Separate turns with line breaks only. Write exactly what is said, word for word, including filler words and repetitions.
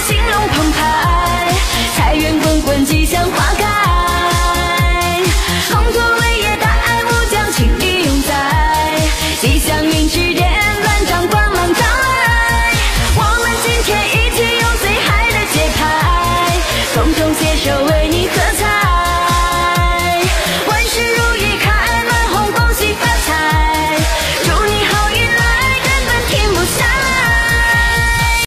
兴隆澎湃，财源滚滚，吉祥花开。